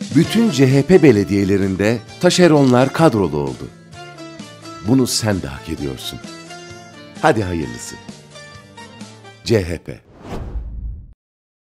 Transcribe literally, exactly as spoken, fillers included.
Bütün C H P belediyelerinde taşeronlar kadrolu oldu. Bunu sen de hak ediyorsun. Hadi hayırlısı. C H P